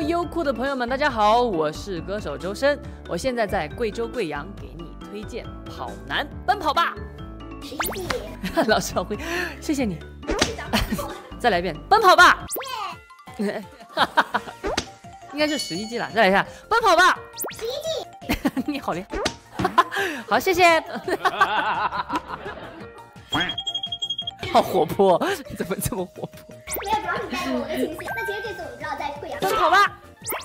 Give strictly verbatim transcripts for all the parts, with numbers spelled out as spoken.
优酷的朋友们，大家好，我是歌手周深，我现在在贵州贵阳给你推荐《跑男奔跑吧》。 十一季， 老师好会，谢谢你。再来一遍，奔跑吧。耶！应该是十一季了，再来一下，奔跑吧。 十一季， 你好厉害。好，谢谢。好活泼，怎么这么活泼？ 没有，主要你带动我的情绪。那其实这次我们知道在贵阳， 奔跑吧。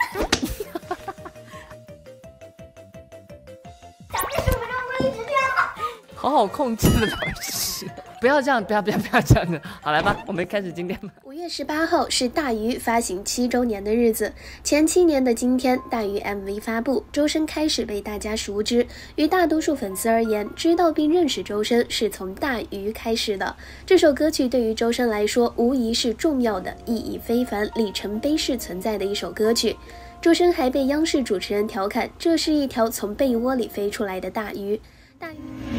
讲这十五分钟不是一直这样吗？ 好好控制的老师，不要这样，不要不要不要这样的。好，来吧，我们开始今天吧。 五月十八号是大鱼发行七周年的日子，前七年的今天，大鱼 M V 发布，周深开始被大家熟知。于大多数粉丝而言，知道并认识周深是从大鱼开始的。这首歌曲对于周深来说，无疑是重要的、意义非凡、里程碑式存在的一首歌曲。周深还被央视主持人调侃，这是一条从被窝里飞出来的大鱼。大鱼。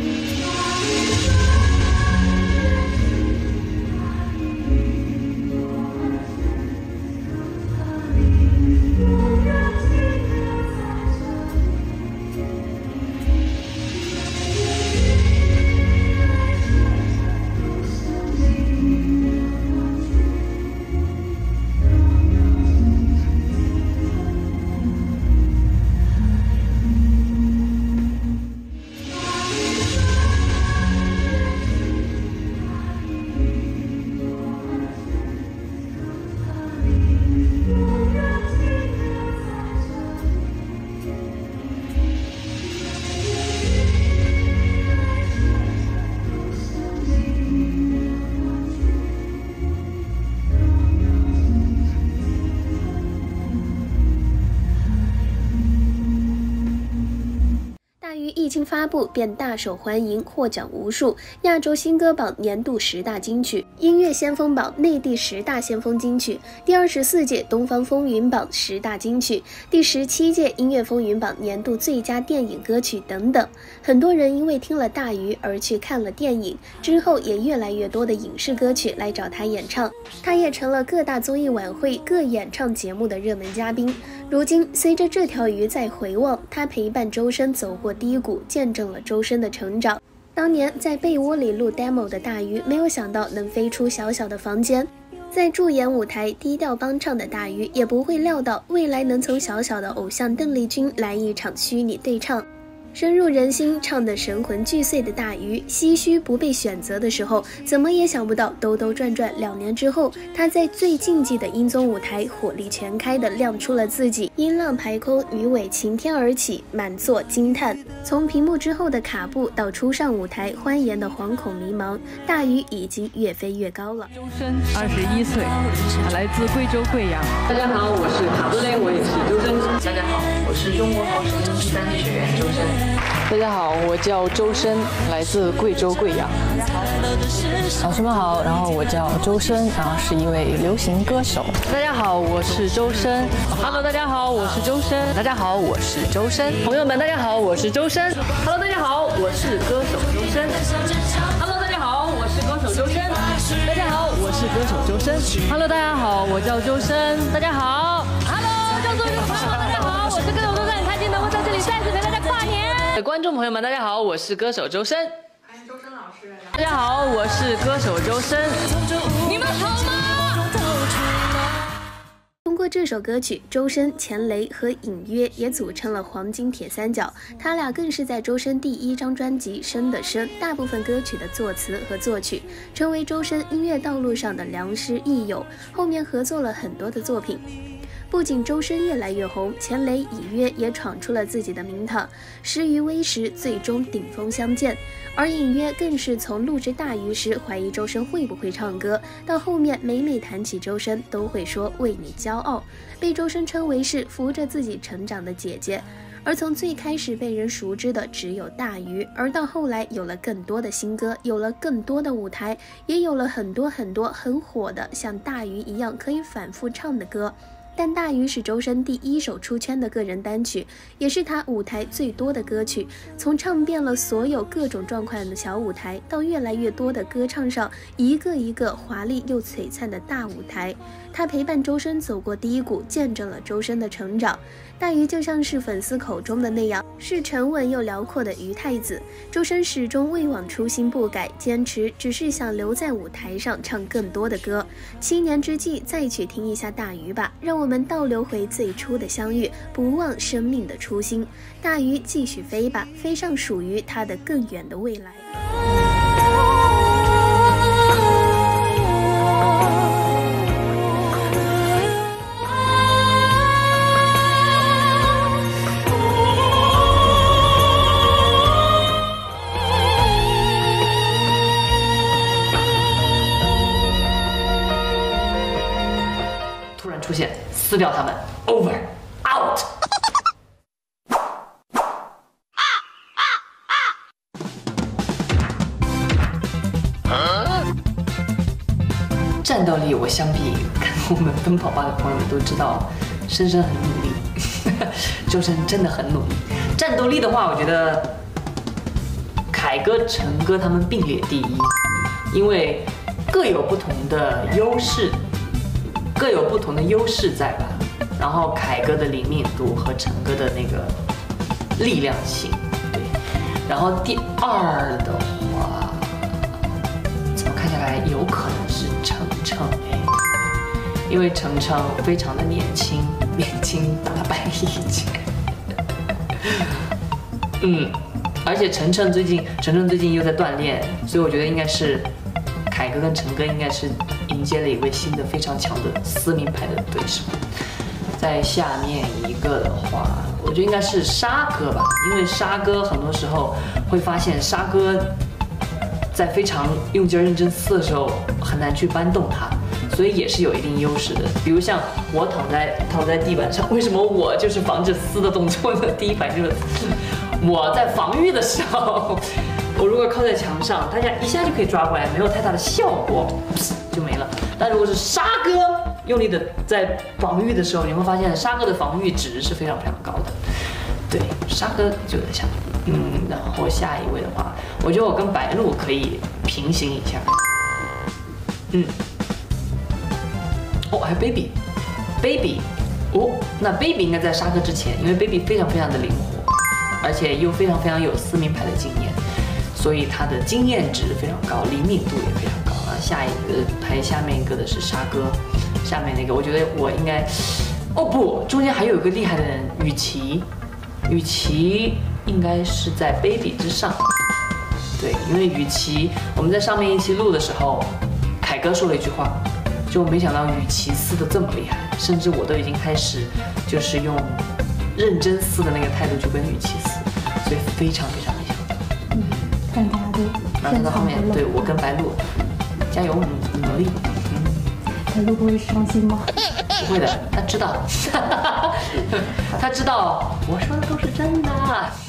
一经发布便大受欢迎，获奖无数，亚洲新歌榜年度十大金曲，音乐先锋榜内地十大先锋金曲，第二十四届东方风云榜十大金曲，第十七届音乐风云榜年度最佳电影歌曲等等。很多人因为听了大鱼而去看了电影，之后也越来越多的影视歌曲来找他演唱，他也成了各大综艺晚会、各演唱节目的热门嘉宾。如今随着这条鱼在回望，他陪伴周深走过低谷，见证了周深的成长。当年在被窝里录 demo 的大鱼，没有想到能飞出小小的房间，在助演舞台低调帮唱的大鱼，也不会料到未来能从小小的偶像邓丽君来一场虚拟对唱。深入人心，唱得神魂俱碎的大鱼，唏嘘不被选择的时候，怎么也想不到兜兜转转两年之后，他在最竞技的音综舞台火力全开地亮出了自己，音浪排空，鱼尾擎天而起，满座惊叹。从屏幕之后的卡布到初上舞台欢颜的惶恐迷茫，大鱼已经越飞越高了。 周深，二十一岁，他来自贵州贵阳。 大家好，我是卡布雷，我也是周深。大家好，我是中国好声音第三季学员周深。 大家好，我叫周深，来自贵州贵阳。老师们好，然后我叫周深，然后是一位流行歌手。大家好，我是周深。Hello， 大家好，我是周深。大家好，我是周深。 朋友们，大家好，我是周深。Hello， 大家好，我是歌手周深。Hello， 大家好，我是歌手周深。大家好，我是歌手周深。 Hello， 大家好，我叫周深。大家好 ，Hello， 叫做这个朋友们，大家好，我是歌手周深，很开心能够在这里再次陪大家跨年。观众朋友们，大家好，我是歌手周深。 欢迎周深老师。 大家好，我是歌手周深。你们好吗？ 通过这首歌曲，周深、钱雷和隐约也组成了黄金铁三角，他俩更是在周深第一张专辑《深的深》大部分歌曲的作词和作曲，成为周深音乐道路上的良师益友，后面合作了很多的作品。不仅周深越来越红，钱雷、隐约也闯出了自己的名堂，时于微时，最终顶峰相见。而隐约更是从录制大鱼时怀疑周深会不会唱歌，到后面每每谈起周深都会说为你骄傲，被周深称为是扶着自己成长的姐姐。而从最开始被人熟知的只有大鱼，而到后来有了更多的新歌，有了更多的舞台，也有了很多很多很火的像大鱼一样可以反复唱的歌。 但大鱼是周深第一首出圈的个人单曲，也是他舞台最多的歌曲。从唱遍了所有各种状况的小舞台，到越来越多的歌唱上一个一个华丽又璀璨的大舞台，他陪伴周深走过低谷，见证了周深的成长。大鱼就像是粉丝口中的那样，是沉稳又辽阔的鱼太子。周深始终未忘初心不改，坚持只是想留在舞台上唱更多的歌。七年之际，再去听一下大鱼吧，让我们倒流回最初的相遇，不忘生命的初心。大鱼继续飞吧，飞上属于他的更远的未来。 出现，撕掉他们 ，over out。战斗力，我相比看我们奔跑吧的朋友们都知道，深深很努力，周深真的很努力。战斗力的话，我觉得凯哥、陈哥他们并列第一，因为各有不同的优势。各有不同的优势在吧，然后凯哥的灵敏度和陈哥的那个力量性，对，然后第二的话，怎么看下来有可能是程程哎，因为程程非常的年轻，年轻打败一切，嗯，而且程程最近程程最近又在锻炼，所以我觉得应该是凯哥跟陈哥应该是迎接了一位新的非常强的撕名牌的对手。在下面一个的话，我觉得应该是沙哥吧，因为沙哥很多时候会发现沙哥在非常用劲认真撕的时候很难去搬动他，所以也是有一定优势的。比如像我躺在躺在地板上，为什么我就是防止撕的动作呢？第一反应就是我在防御的时候。我如果靠在墙上，大家一下就可以抓过来，没有太大的效果，就没了。但如果是沙哥用力的在防御的时候，你会发现沙哥的防御值是非常非常高的。对，沙哥就在下面。嗯，然后下一位的话，我觉得我跟白鹿可以平行一下。嗯，哦，还有 baby，baby， 哦，那 baby 应该在沙哥之前，因为 baby 非常非常的灵活，而且又非常非常有撕名牌的经验。所以他的经验值非常高，灵敏度也非常高啊。下一个排下面一个的是沙哥，下面那个我觉得我应该，哦不，中间还有一个厉害的人，雨琦，雨琦应该是在 baby 之上，对，因为雨琦我们在上面一期录的时候，凯哥说了一句话，就没想到雨琦撕的这么厉害，甚至我都已经开始就是用认真撕的那个态度去跟雨琦撕，所以非常非常厉害。 看大家都然后到后面，对我跟白鹿，加油，努力。嗯， 白鹿不会伤心吗？ 不会的，他知道，他知道我说的都是真的。